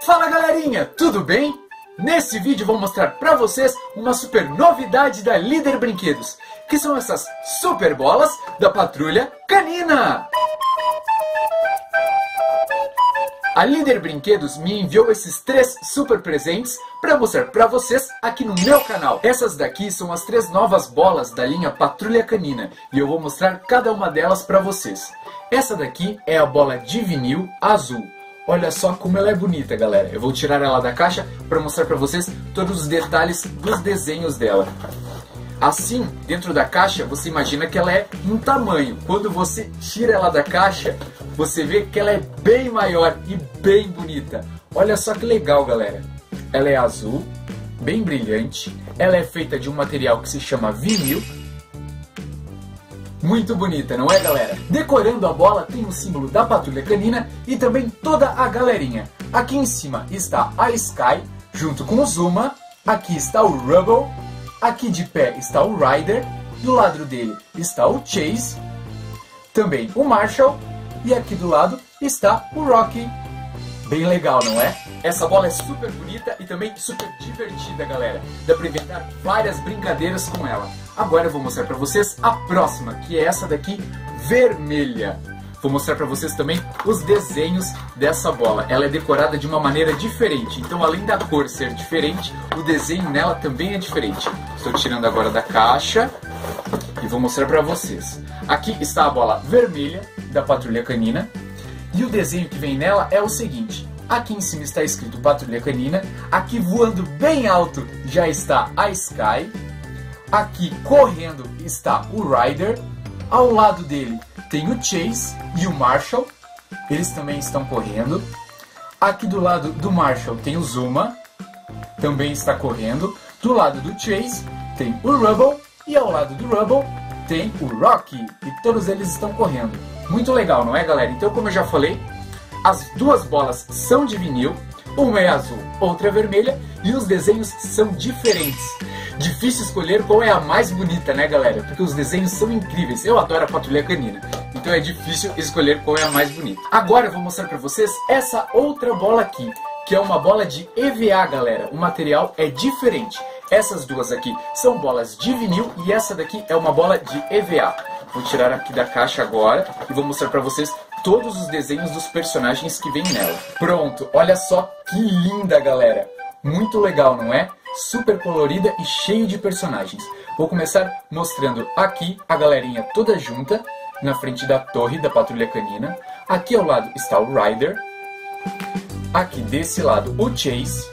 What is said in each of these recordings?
Fala galerinha, tudo bem? Nesse vídeo vou mostrar pra vocês uma super novidade da Líder Brinquedos, que são essas super bolas da Patrulha Canina. A Líder Brinquedos me enviou esses 3 super presentes para mostrar pra vocês aqui no meu canal. Essas daqui são as 3 novas bolas da linha Patrulha Canina e eu vou mostrar cada uma delas pra vocês. Essa daqui é a bola de vinil azul. Olha só como ela é bonita, galera. Eu vou tirar ela da caixa para mostrar para vocês todos os detalhes dos desenhos dela. Assim, dentro da caixa, você imagina que ela é um tamanho. Quando você tira ela da caixa, você vê que ela é bem maior e bem bonita. Olha só que legal, galera. Ela é azul, bem brilhante. Ela é feita de um material que se chama vinil. Muito bonita, não é, galera? Decorando a bola tem o símbolo da Patrulha Canina e também toda a galerinha. Aqui em cima está a Sky, junto com o Zuma. Aqui está o Rubble. Aqui de pé está o Ryder. Do lado dele está o Chase. Também o Marshall. E aqui do lado está o Rocky. Bem legal, não é? Essa bola é super bonita e também super divertida, galera. Dá pra inventar várias brincadeiras com ela. Agora eu vou mostrar pra vocês a próxima, que é essa daqui, vermelha. Vou mostrar pra vocês também os desenhos dessa bola. Ela é decorada de uma maneira diferente. Então, além da cor ser diferente, o desenho nela também é diferente. Estou tirando agora da caixa e vou mostrar pra vocês. Aqui está a bola vermelha da Patrulha Canina. E o desenho que vem nela é o seguinte. Aqui em cima está escrito Patrulha Canina. Aqui voando bem alto já está a Sky. Aqui correndo está o Ryder. Ao lado dele tem o Chase e o Marshall. Eles também estão correndo. Aqui do lado do Marshall tem o Zuma. Também está correndo. Do lado do Chase tem o Rubble. E ao lado do Rubble tem o Rocky. E todos eles estão correndo. Muito legal, não é, galera? Então, como eu já falei, as duas bolas são de vinil. Uma é azul, outra é vermelha. E os desenhos são diferentes. Difícil escolher qual é a mais bonita, né, galera? Porque os desenhos são incríveis. Eu adoro a Patrulha Canina. Então é difícil escolher qual é a mais bonita. Agora eu vou mostrar pra vocês essa outra bola aqui, que é uma bola de EVA, galera. O material é diferente. Essas duas aqui são bolas de vinil e essa daqui é uma bola de EVA. Vou tirar aqui da caixa agora e vou mostrar pra vocês todos os desenhos dos personagens que vem nela. Pronto, olha só que linda, galera. Muito legal, não é? Super colorida e cheio de personagens. Vou começar mostrando aqui a galerinha toda junta, na frente da torre da Patrulha Canina. Aqui ao lado está o Ryder. Aqui desse lado o Chase.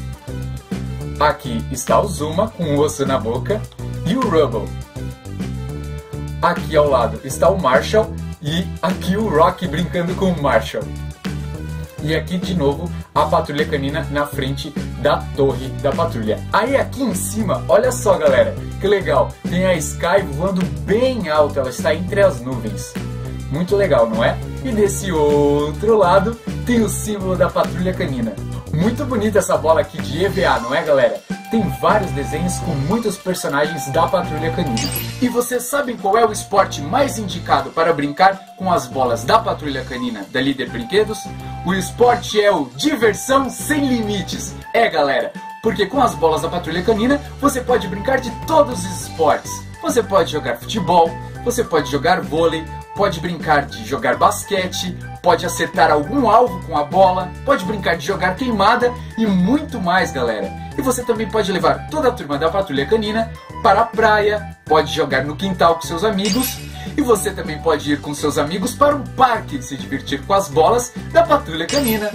Aqui está o Zuma com o osso na boca e o Rubble. Aqui ao lado está o Marshall e aqui o Rocky brincando com o Marshall. E aqui de novo a Patrulha Canina na frente da torre da patrulha. Aí aqui em cima, olha só, galera, que legal. Tem a Sky voando bem alto, ela está entre as nuvens. Muito legal, não é? E desse outro lado tem o símbolo da Patrulha Canina. Muito bonita essa bola aqui de EVA, não é, galera? Tem vários desenhos com muitos personagens da Patrulha Canina. E vocês sabem qual é o esporte mais indicado para brincar com as bolas da Patrulha Canina da Líder Brinquedos? O esporte é o diversão sem limites. É, galera, porque com as bolas da Patrulha Canina você pode brincar de todos os esportes. Você pode jogar futebol, você pode jogar vôlei, pode brincar de jogar basquete, pode acertar algum alvo com a bola, pode brincar de jogar queimada e muito mais, galera. E você também pode levar toda a turma da Patrulha Canina para a praia, pode jogar no quintal com seus amigos e você também pode ir com seus amigos para um parque e se divertir com as bolas da Patrulha Canina.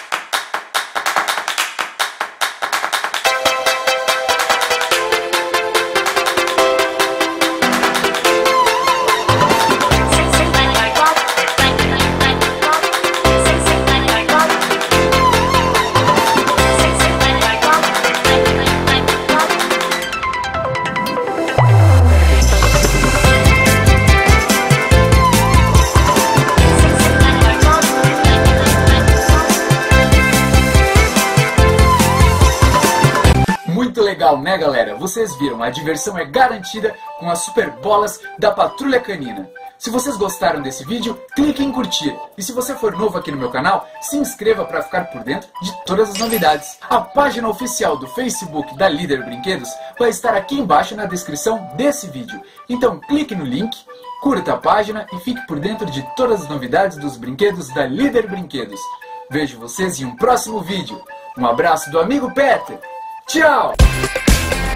Muito legal, né, galera? Vocês viram, a diversão é garantida com as super bolas da Patrulha Canina. Se vocês gostaram desse vídeo, clique em curtir. E se você for novo aqui no meu canal, se inscreva para ficar por dentro de todas as novidades. A página oficial do Facebook da Líder Brinquedos vai estar aqui embaixo na descrição desse vídeo. Então clique no link, curta a página e fique por dentro de todas as novidades dos brinquedos da Líder Brinquedos. Vejo vocês em um próximo vídeo. Um abraço do amigo Peter. Tchau!